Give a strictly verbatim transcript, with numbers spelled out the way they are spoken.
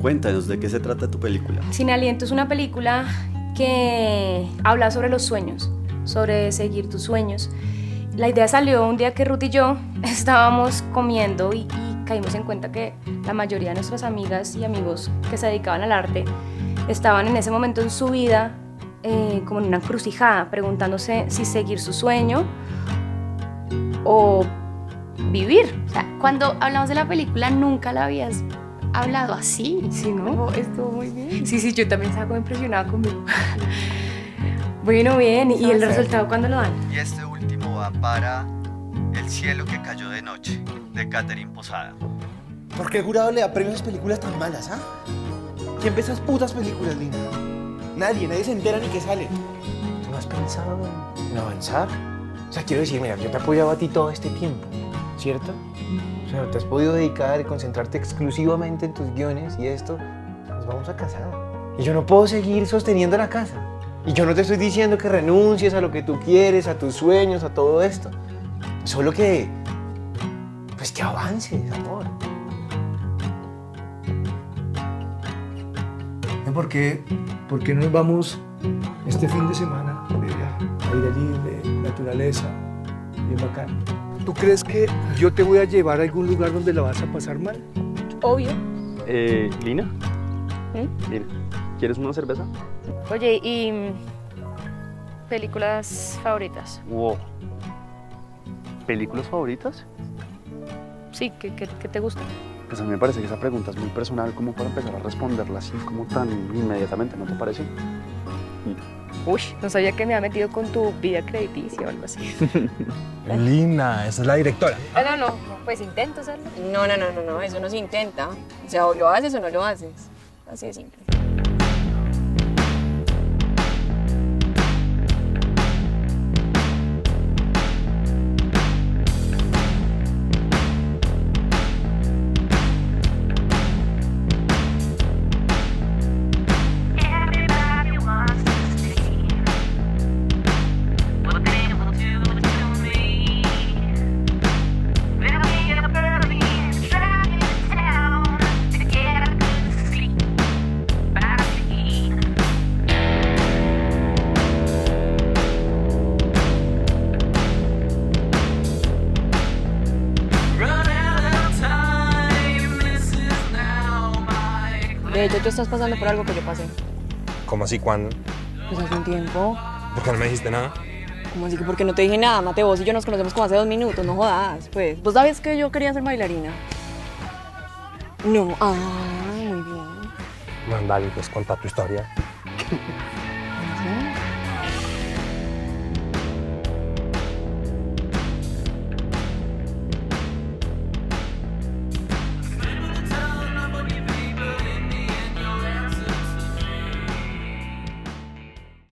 Cuéntanos, ¿de qué se trata tu película? Sin Aliento es una película que habla sobre los sueños, sobre seguir tus sueños. La idea salió un día que Ruth y yo estábamos comiendo y, y caímos en cuenta que la mayoría de nuestras amigas y amigos que se dedicaban al arte estaban en ese momento en su vida eh, como en una encrucijada, preguntándose si seguir su sueño o vivir. O sea, cuando hablamos de la película nunca la habías hablado así. Sí, ¿no? Oh, estuvo muy bien. Sí, sí, yo también estaba como impresionada conmigo. Bueno, bien, ¿y el resultado cuándo lo dan? Y este último va para El cielo que cayó de noche, de Catherine Posada. ¿Por qué el jurado le da premios a esas películas tan malas, ah? ¿Quién ve esas putas películas, Lina? Nadie, nadie se entera ni que salen. ¿Tú no has pensado en avanzar? O sea, quiero decir, mira, yo te he apoyado a ti todo este tiempo, ¿cierto? O sea, te has podido dedicar y concentrarte exclusivamente en tus guiones y esto, nos vamos a casar. Y yo no puedo seguir sosteniendo la casa. Y yo no te estoy diciendo que renuncies a lo que tú quieres, a tus sueños, a todo esto. Solo que, pues que avances, amor. ¿Por qué, ¿Por qué no nos vamos este fin de semana de viaje? Aire libre, naturaleza, bien bacán. ¿Tú crees que yo te voy a llevar a algún lugar donde la vas a pasar mal? Obvio. Eh, ¿Lina? ¿Mm? Lina, ¿quieres una cerveza? Oye, ¿y películas favoritas? Wow. ¿Películas favoritas? Sí, ¿qué, qué, qué te gusta? Pues a mí me parece que esa pregunta es muy personal como para empezar a responderla así como tan inmediatamente, ¿no te parece? Y... Uy, no sabía que me había metido con tu vida crediticia o algo así. Lina, esa es la directora. Ah, no, no, pues intento hacerlo. No, no, no, no, no, eso no se intenta. O sea, o lo haces o no lo haces. Así de simple. De hecho, tú estás pasando por algo que yo pasé. ¿Cómo así, cuándo? Pues hace un tiempo. ¿Por qué no me dijiste nada? ¿Cómo así que porque no te dije nada? Mate, vos y yo nos conocemos como hace dos minutos, no jodas. Pues, ¿vos sabes que yo quería ser bailarina? No, ah, muy bien. Bueno, dale, pues cuenta tu historia. ¿Sí?